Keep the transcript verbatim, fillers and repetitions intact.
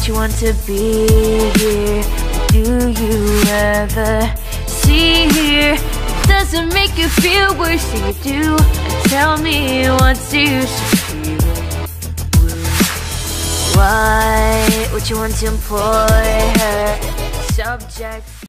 What you want to be here? Do you ever see here? Doesn't make you feel worse than you do. And tell me what's you feel. Why would you want to employ her? Subject